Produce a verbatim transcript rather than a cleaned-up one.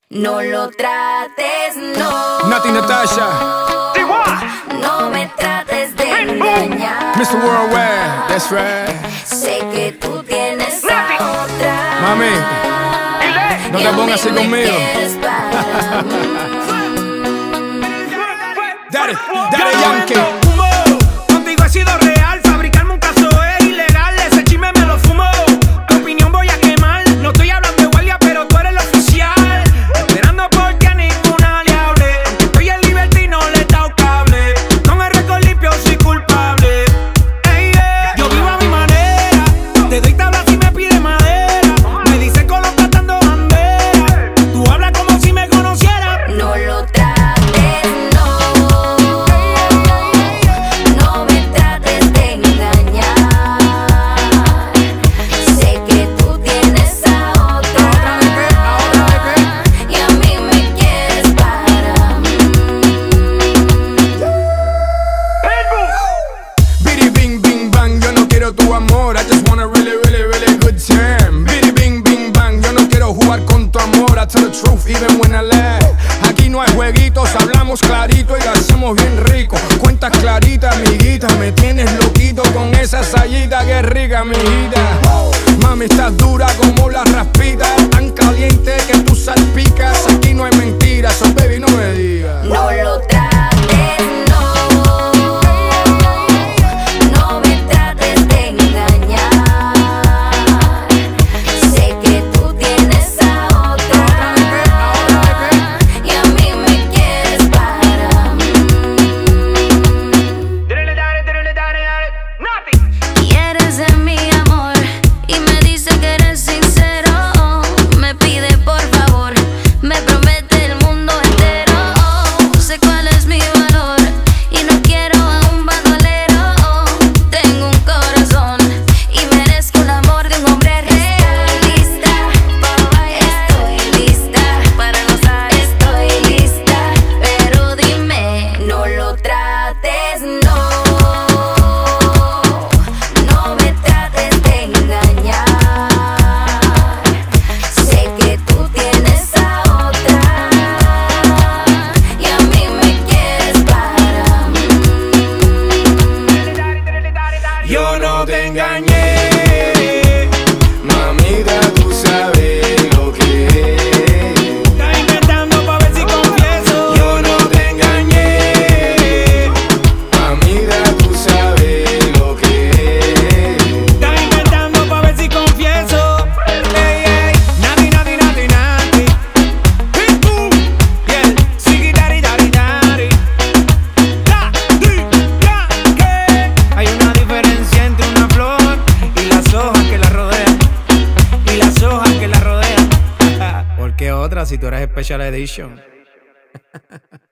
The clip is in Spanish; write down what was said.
No lo trates, no. Nati Natasha. No me trates de engañar. mister Worldwide, that's right. Sé que tú tienes a otra. Mami, no te pongas así conmigo. Dale, dale, Yankee. Contigo he sido real, fabricarme un caso es ilegal. Ese chisme me lo fumo, tu opinión voy a quemar. No estoy hablando de guardia, pero tú eres el oficial. Esperando porque a ninguna le hable. Estoy en libertad y no le he dado cable. Con el récord limpio soy culpable. Ey, yeah. Yo vivo a mi manera, te doy tabla si me pide madera. Me dice colocando bandera. Tú hablas como si me conociera. No lo trates, no. No me trates de engañar. Sé que tú tienes a otra. Y a mí me quieres para mí. Bidi bing bing bang, yo no quiero tu amor. I just want a really, really, really good time. Bidi bing bing bang, yo no quiero jugar con tu amor. I tell the truth even when I lie. Aquí no hay jueguitos, hablamos clarito y lo hacemos bien rico. Cuentas claritas, amiguita, me tienes loquito con esa sayita que es rica, amiguita. Mami, estás dura como la raspita, tan caliente que tú salpicas. Aquí no hay mentiras, so baby, no me digas. No lo trates, no. No me trates de engañar. Sé que tú tienes a otra. Y a mí me quieres para mí. Quieres de mi amor y me dice que eres sincero. Me pide por favor, me promete el mundo entero. Sé cuál es mi valor y no quiero a un bandolero. Tengo un corazón y merezco el amor de un hombre real. Lista para bailar, estoy lista para gozar, estoy lista. Pero dime, no lo trates, no. No me trates de engañar. Sé que tú tienes a otra. Y a mí me quieres para mí. Yo no te engañé, mamita, tú sabes lo que es. Estás inventando pa' ver si confieso. Yo no te engañé, mamita, tú sabes lo que es. Estás inventando pa' ver si confieso. Ey, ey. Nati, nati, nati, nati. Hey, boom. Yeah. Sigi, dari, dari, dari. Da, di, da, que. Hay una diferencia entre una flor y las hojas que la rodean. Y las hojas que la rodean. ¿Por qué otra si tú eres Special Edition?